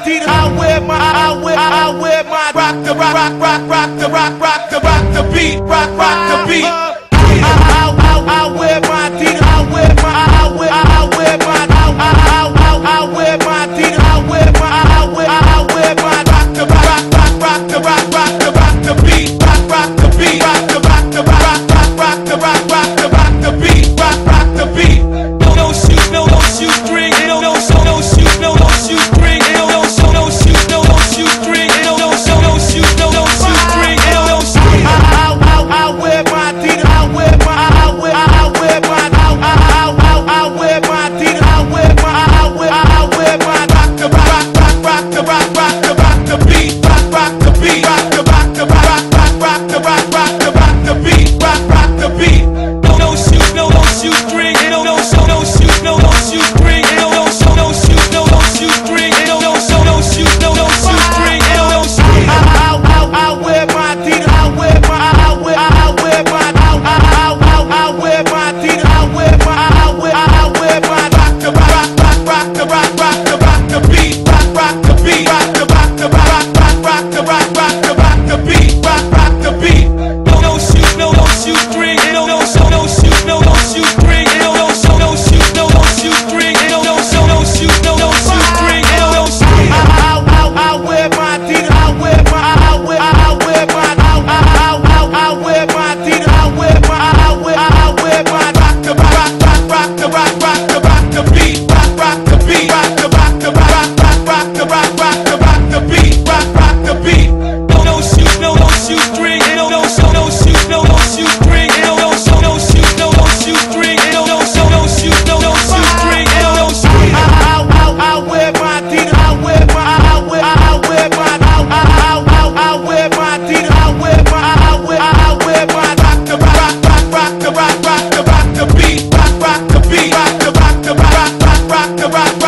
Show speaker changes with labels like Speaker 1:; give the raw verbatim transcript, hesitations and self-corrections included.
Speaker 1: Adidas. I wear my, I wear, I wear my rock the rock, rock, rock, rock the rock, rock the rock the beat, rock, rock the beat. I, I, I, I wear my Adidas. I wear my, I wear, I wear my, I, I, I, I wear my Adidas. I wear my, I wear, I wear my rock the rock, rock, rock the rock, rock the rock the beat, rock, rock the beat, rock the rock the rock, rock, rock the rock, rock the rock the beat, rock, rock the beat. No, no shoot, no, no shoot, string, no, no, so no shoot, no, no shoot, string, no, no, so no shoot, no, no shoot, string, no, no, so no shoot, no, no shoot, string, no, no shoot. I, I, I, I wear my Adidas. I wear my, I wear, I wear my, I, I, I, I wear my Adidas. I wear my, I wear, I wear my rock the rock, rock, rock the rock, rock the rock the beat, rock, rock the beat, rock the rock the rock, rock, rock the rock, rock the rock the beat, rock, rock the beat. No, no shoot, no, no shoot, string, no, no, so no shoot, no, no shoot, string, no, no, so no shoot, no, no shoot, string, no, no, so no shoot, no, no shoot, string, no, no shoot. I, I, I, I wear my Adidas. I wear my, I wear, I wear my, I, I, I, I wear my Adidas. I wear my, I wear, I wear my rock the rock, rock, rock the rock, rock the rock the beat, rock, rock the beat, rock the rock the rock, rock, rock the rock, rock the rock the beat, rock, rock the beat. No, no shoot, no, no shoot, string, no, no, so no shoot, no, no shoot, string, no, no, so no shoot, no, no shoot, string, no, no, so no shoot, no, no shoot, string, no, no shoot. I, I, I, I wear my Adidas. I wear my, I wear, I wear my, I, I, I, I wear my Adidas. I wear my, I wear, I wear my rock the rock, rock, rock the rock, rock the rock the beat, rock, rock the beat, rock the rock the rock, rock, rock the rock, rock the rock the beat, rock, rock the beat. No, no shoot, no, no shoot, string, no, no, so no shoot, no, no shoot, string, no, no, so no shoot, no, no shoot, string, no, no, so no shoot, no, no shoot, string, no, no shoot. I, I, I, I wear my Adidas. I wear my, I wear, I wear my, I, I, I, I wear my Adidas. I wear my, I wear, I wear my rock the rock, rock, rock the rock, rock the rock the beat, rock, rock the beat, rock the rock the rock, rock, rock the rock.